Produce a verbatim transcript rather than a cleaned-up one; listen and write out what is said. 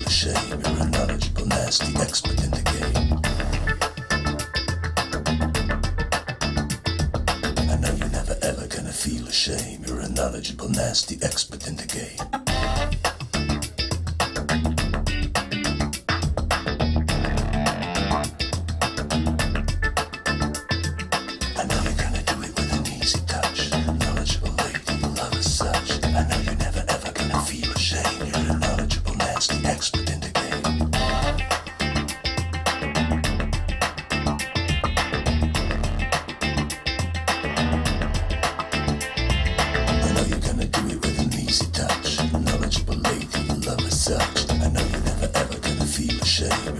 ashamed. You're a knowledgeable, nasty expert in the game. I know you're never ever gonna feel ashamed. You're a knowledgeable, nasty expert in the game. I know you're gonna do it with an easy touch. Knowledgeable lady, you love as such. I know you're never ever gonna feel ashamed. You're a knowledgeable, nasty expert in the game. I know you're gonna do it with an easy touch. Knowledgeable lady, you love as such. I know you're never ever gonna feel ashamed.